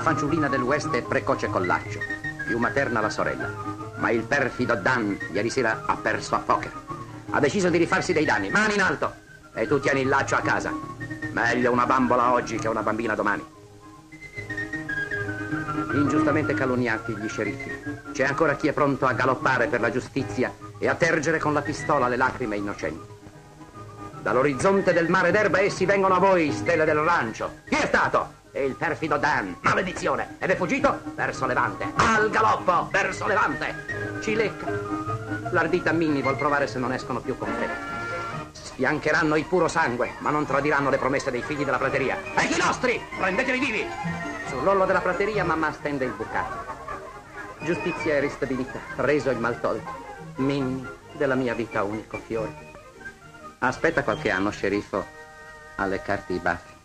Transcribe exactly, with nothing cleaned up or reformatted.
fanciullina del West è precoce con laccio, più materna la sorella. Ma il perfido Dan ieri sera ha perso a poker. Ha deciso di rifarsi dei danni. Mani in alto! E tu tieni il laccio a casa. Meglio una bambola oggi che una bambina domani. Ingiustamente calunniati gli sceriffi. C'è ancora chi è pronto a galoppare per la giustizia e a tergere con la pistola le lacrime innocenti. Dall'orizzonte del mare d'erba essi vengono a voi, stelle del rancio. Chi è stato? È il perfido Dan, maledizione. Ed è fuggito verso Levante. Al galoppo, verso Levante. Ci lecca. L'ardita Minnie vuol provare se non escono più con te. Sfiancheranno il puro sangue, ma non tradiranno le promesse dei figli della prateria. E i nostri! Prendeteli vivi! Sull'orlo della prateria mamma stende il bucato. Giustizia e ristabilità, reso il mal tolto. Minnie, della mia vita unico fiore. Aspetta qualche anno, sceriffo, a leccarti i baffi.